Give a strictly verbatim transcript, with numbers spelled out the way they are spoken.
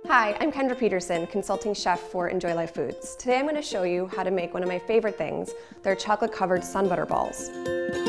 Hi, I'm Kendra Peterson, consulting chef for Enjoy Life Foods. Today I'm going to show you how to make one of my favorite things, their chocolate-covered sun butter balls.